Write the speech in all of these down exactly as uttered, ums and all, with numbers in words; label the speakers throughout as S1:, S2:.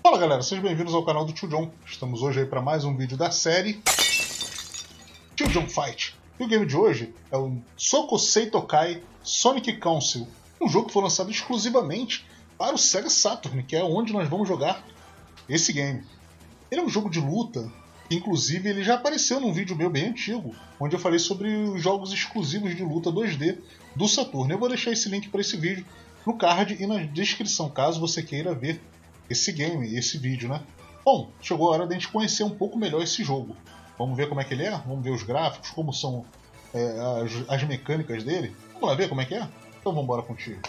S1: Fala galera, sejam bem-vindos ao canal do Tio John. Estamos hoje aí para mais um vídeo da série Tio John Fight. E o game de hoje é o Sokusei Tokai Sonic Council, um jogo que foi lançado exclusivamente para o Sega Saturn, que é onde nós vamos jogar esse game. Ele é um jogo de luta, que inclusive ele já apareceu num vídeo meu bem antigo, onde eu falei sobre os jogos exclusivos de luta dois D do Saturn. Eu vou deixar esse link para esse vídeo no card e na descrição, caso você queira ver esse game, esse vídeo, né? Bom, chegou a hora de a gente conhecer um pouco melhor esse jogo. Vamos ver como é que ele é? Vamos ver os gráficos, como são é, as, as mecânicas dele? Vamos lá ver como é que é? Então vamos embora contigo.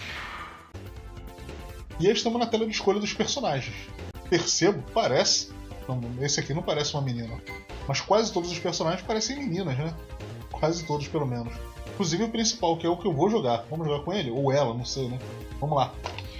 S1: E aí estamos na tela de escolha dos personagens. Percebo, parece... Não, esse aqui não parece uma menina. Mas quase todos os personagens parecem meninas, né? Quase todos, pelo menos. Inclusive o principal, que é o que eu vou jogar. Vamos jogar com ele? Ou ela, não sei, né? Vamos lá.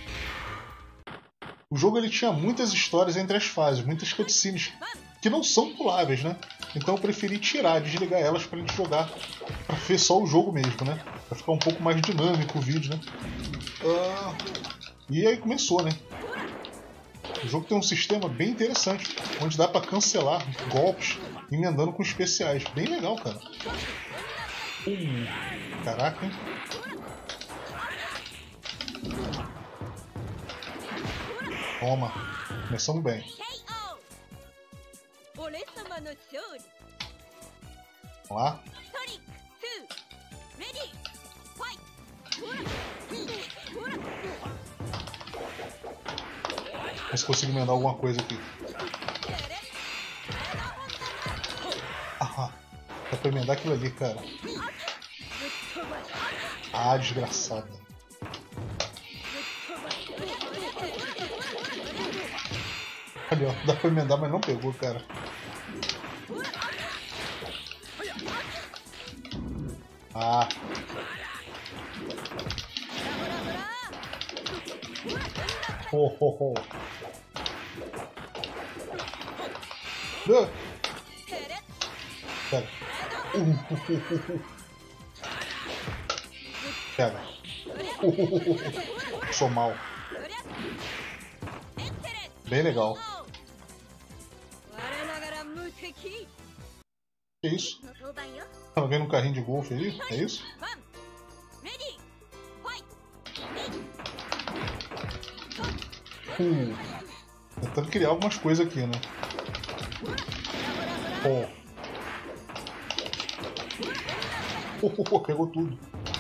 S1: O jogo ele tinha muitas histórias entre as fases, muitas cutscenes que não são puláveis, né? Então eu preferi tirar, desligar elas pra gente jogar, pra ver só o jogo mesmo, né? Pra ficar um pouco mais dinâmico o vídeo, né? Ah, e aí começou, né? O jogo tem um sistema bem interessante, onde dá pra cancelar golpes emendando com especiais. Bem legal, cara. Hum, caraca, hein? Toma, começamos bem. Vamos lá. Ver se consigo emendar alguma coisa aqui. Ah, dá pra emendar aquilo ali, cara. Ah, desgraçado. Ali, ó, dá pra emendar, mas não pegou, cara. Ah. Oh, oh, oh. Uh. Pega. Uh, uh, uh, uh, uh. Pega. Uh, uh, uh, uh. Sou mal. Bem legal. Que isso? Tá vendo um carrinho de golfe aí? É isso? Uh, tentando criar algumas coisas aqui, né? Oh. Oh, oh, oh, pegou tudo.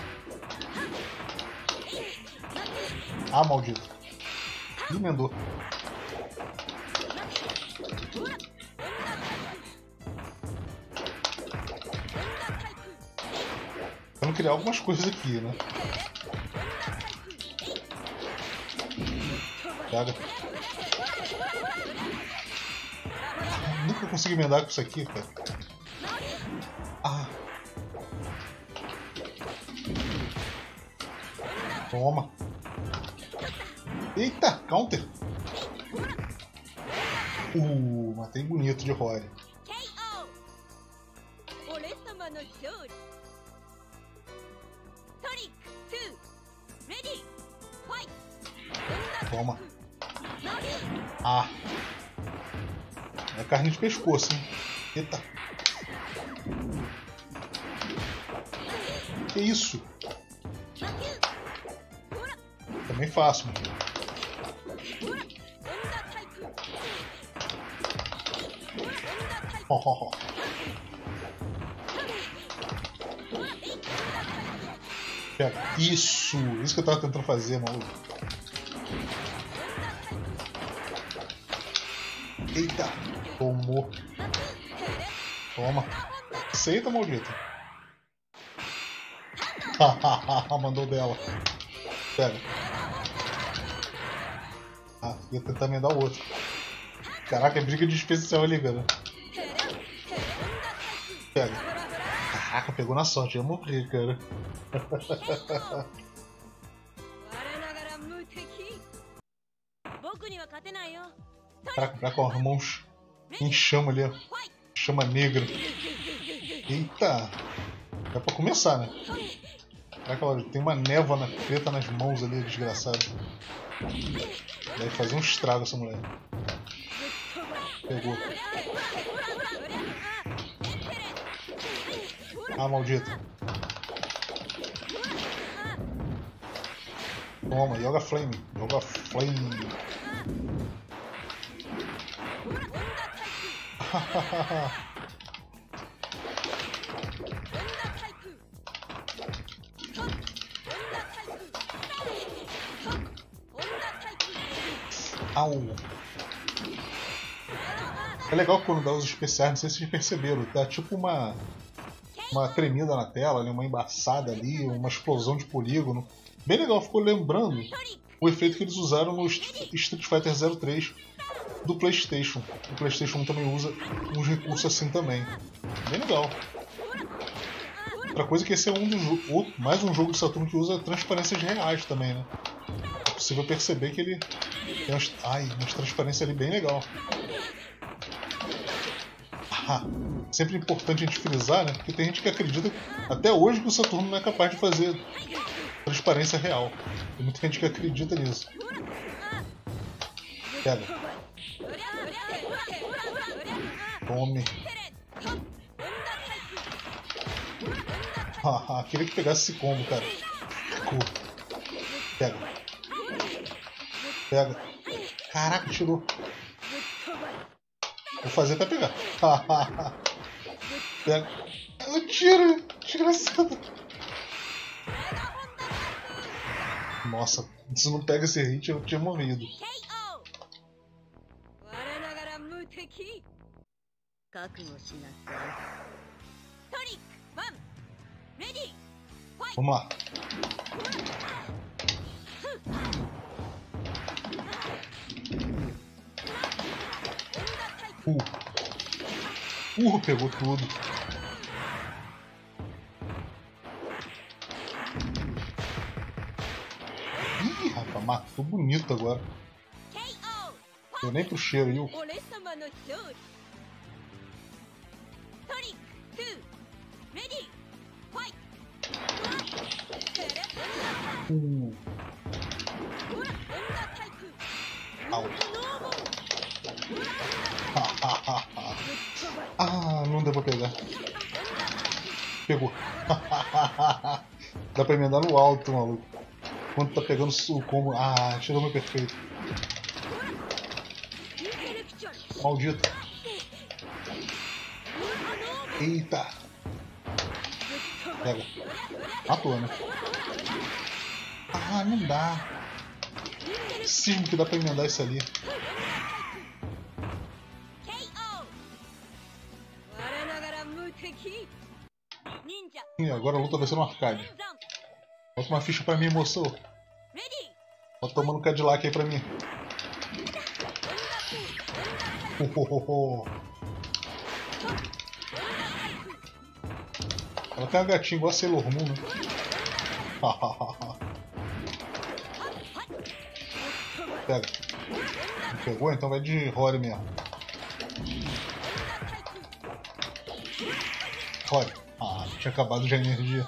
S1: Ah, maldito. Emendou. Vamos criar algumas coisas aqui, né? Pega. Nunca consigo emendar com isso aqui, cara. Ah. Toma. Eita, counter. Uh, matei bonito de Rory. Toma. Ah. É carne de pescoço, hein? Eita. Que isso? Também faço, mano. Oh, oh, oh. Pega. Isso! Isso que eu tava tentando fazer, maluco. Eita! Tomou. Toma. Aceita, maldito. Mandou dela. Pega. Ah, ia tentar emendar o outro. Caraca, é briga de especial ali, cara. Pega. Caraca, pegou na sorte. Eu morri, cara. Caraca, tá com as mãos em chama ali, ó. Chama negra. Eita! Dá pra começar, né? Caraca, olha, tem uma névoa na preta nas mãos ali, desgraçado. Deve fazer um estrago essa mulher. Pegou. Ah, maldito. Toma, Yoga Flame. Yoga Flame. Au. É legal quando dá os especiais, não sei se vocês perceberam, tá tipo uma uma tremida na tela, né? Uma embaçada ali, uma explosão de polígono. Bem legal, ficou lembrando o efeito que eles usaram no Street Fighter zero três do PlayStation. O PlayStation um também usa uns recursos assim também. Bem legal. Outra coisa é que esse é um dos outro, mais um jogo de Saturno que usa transparências reais também, né? É possível perceber que ele tem umas, ai, umas transparências ali bem legal. Ah, sempre importante a gente frisar, né? Porque tem gente que acredita até hoje que o Saturno não é capaz de fazer transparência real. Tem muita gente que acredita nisso. Pega. Tome. Ah, queria que pegasse esse combo, cara. Pega. Pega. Caraca, tirou. Vou fazer até pegar. Pega. Eu tiro. Desgraçado. Nossa, se não pega esse hit eu tinha morrido. Vamos lá. Uh. Uh, pegou tudo. Ih, rapaz, matou bonito agora. Deu nem pro cheiro, viu? Uh. Au. Ah, não deu pra pegar. Pegou. Dá pra emendar no alto, maluco. Quando tá pegando o combo. Ah, tirou meu perfeito. Maldito. Eita. Pega. Matou, né? Ah, não dá. Sim, que dá pra emendar isso ali. Sim, agora a luta vai ser no arcade. Bota uma ficha pra mim, moço. Bota tomando Cadillac aí pra mim. Oh, oh, oh, oh. Ela tem uma gatinha igual a Sailor Moon, né? Pega. Não pegou? Então vai de Rory mesmo. Rory. Ah, tinha acabado já a energia.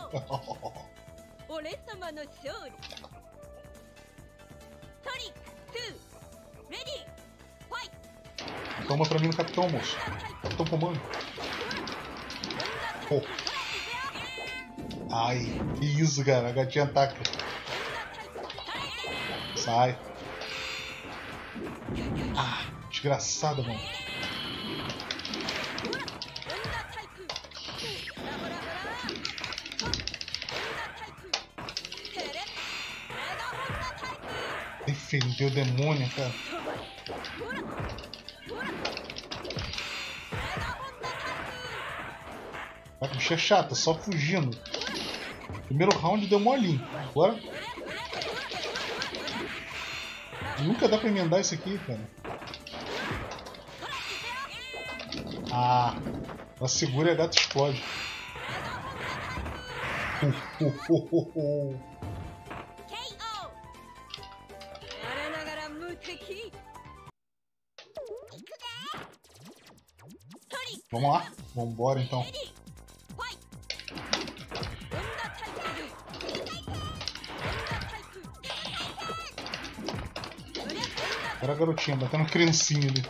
S1: Toma pra mim no capitão, moço. Capitão comando. Oh. Ai, que isso, cara. A gatinha ataca. Sai. Ah, desgraçada, mano. Defendeu o demônio, cara. A bicha é chata, só fugindo. Primeiro round deu molinho. Agora. Nunca dá pra emendar isso aqui, cara. Ah. Ela segura e a gata explode. Uh, uh, uh, uh, uh. Vamos lá, vamos embora então. Era a garotinha, batendo criancinha ali.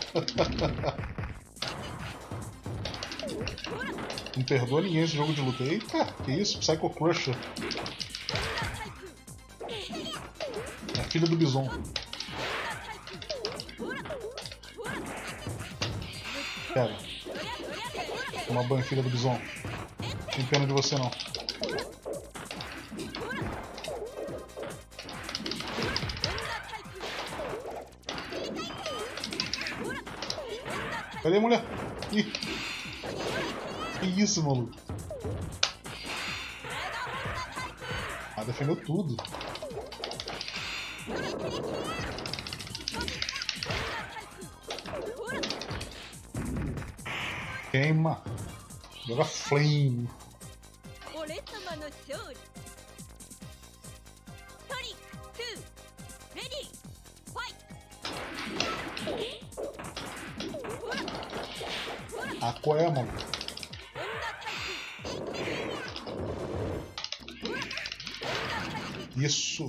S1: Não perdoa ninguém esse jogo de luta. Eita, que isso? Psycho Crusher. É a filha do Bison. Pera. Toma banho, filha do Bison. Não tem pena de você não. Cadê a mulher? Ih. Que isso, maluco? Ah, defendeu tudo. Queima. Joga flame. Ah, qual é, mano? Isso.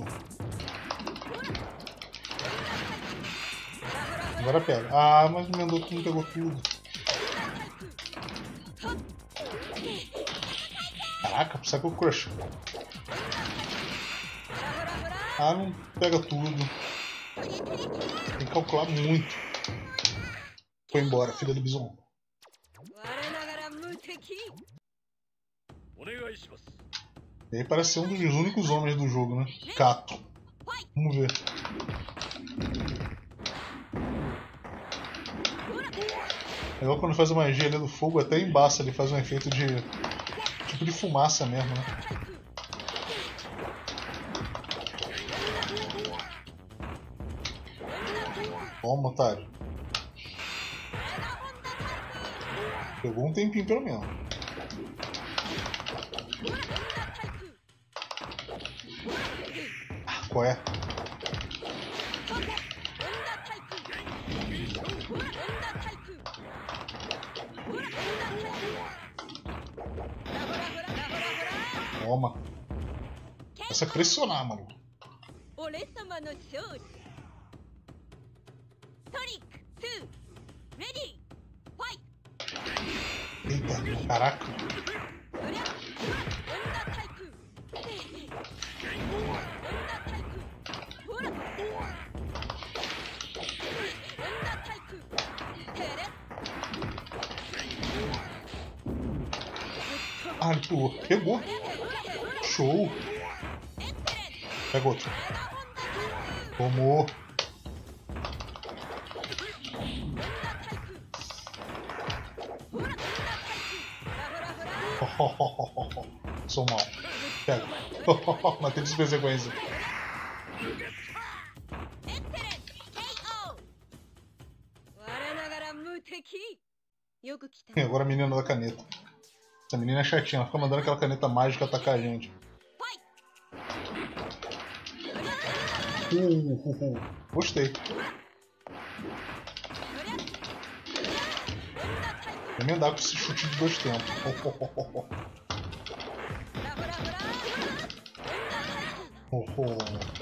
S1: Agora pega. Ah, mas o Mendoza não pegou tudo. Caraca, Psycho Crusher. Ah, não pega tudo. Tem que calcular muito. Foi embora, filha do Bison. E aí parece ser um dos únicos homens do jogo, né? Kato. Vamos ver. É igual quando faz a magia ali do fogo, até embaça, ele faz um efeito de... tipo de fumaça mesmo, né? Toma, otário. Pegou um tempinho pelo menos. Ah, qual é? Toma. Essa é pressionar, mano. Eita, caraca. Ah, ele pulou. Pegou. Show. Pega outro. Tomou. Sou mal. Pega. Matei de consequência. E agora a menina da caneta. Essa menina é chatinha, ela fica mandando aquela caneta mágica atacar a gente. Uh, uh, uh. Gostei. Vou emendar com esse chute de dois tempos. Oh, oh, oh, oh. Oh, oh.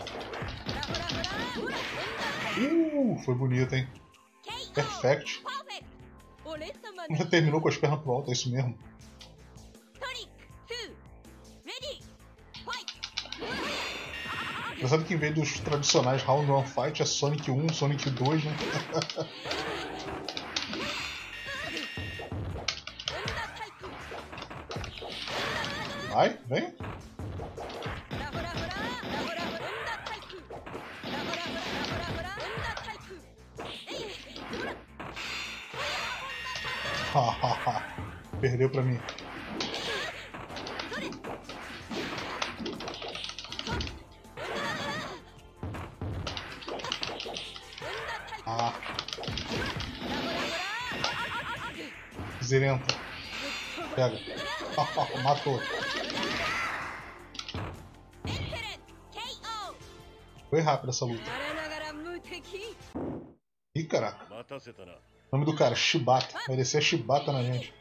S1: Uh, foi bonito, hein? Perfect. Já terminou com as pernas pro alto, é isso mesmo. Engraçado que em vez dos tradicionais Round one Fight é Sonic um, Sonic dois, né? Vai, vem. Perdeu pra mim. Ah. Zirenta. Pega. Matou. Foi rápido essa luta. Ih, caraca. O nome do cara, Shibata. Vai descer a Shibata na gente.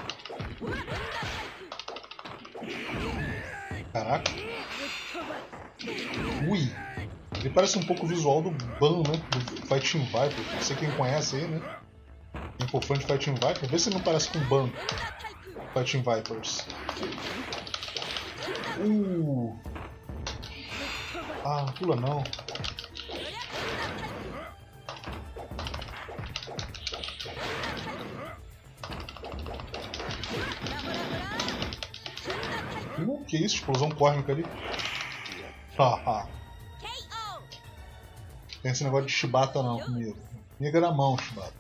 S1: Caraca. Ui! Ele parece um pouco o visual do Ban, né? Do Fighting Viper. Não sei quem conhece aí, né? Quem for fã de Fighting Viper, vê se ele não parece com o Ban. Fighting Vipers. Uh! Ah, não pula não. Uh, que isso? Explosão cósmica ali. Haha. Tem esse negócio de Shibata não comigo. Comigo era a mão, Shibata.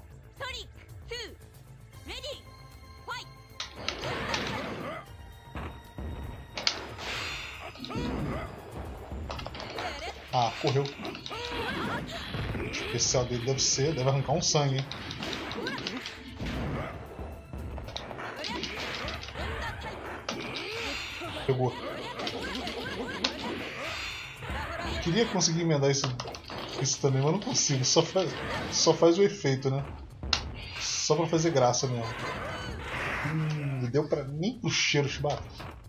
S1: Ah, correu. O especial dele deve ser, deve arrancar um sangue, hein? Pegou. Queria conseguir emendar isso, isso também, mas não consigo. Só faz, só faz o efeito, né? Só pra fazer graça mesmo. Hum, deu pra nem pro cheiro, Shibata.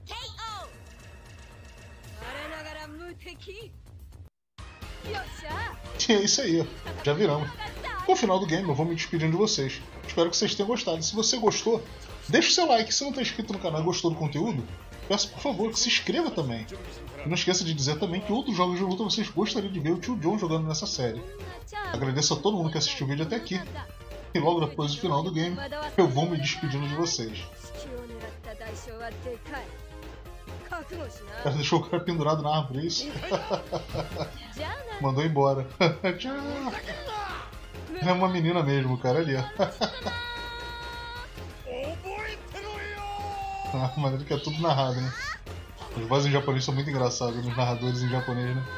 S1: E é isso aí, já viramos. No final do game eu vou me despedindo de vocês. Espero que vocês tenham gostado. Se você gostou, deixe o seu like. Se não está inscrito no canal e gostou do conteúdo, peço por favor que se inscreva também. E não esqueça de dizer também que outros jogos de luta vocês gostariam de ver o Tio John jogando nessa série. Agradeço a todo mundo que assistiu o vídeo até aqui. E logo depois do final do game, eu vou me despedindo de vocês. O cara deixou o cara pendurado na árvore, é isso? Mandou embora. Tchau. É uma menina mesmo, cara, ali, ó. A maneira que é tudo narrado, né? As vozes em japonês são muito engraçadas, os narradores em japonês, né?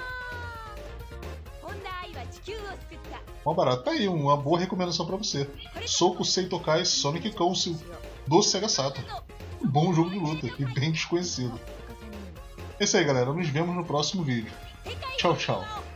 S1: Uma barata, tá aí, uma boa recomendação pra você. Sokusei Tokai Sonic Council do Sega Saturn. Um bom jogo de luta e bem desconhecido. É isso aí, galera. Nos vemos no próximo vídeo. Tchau, tchau.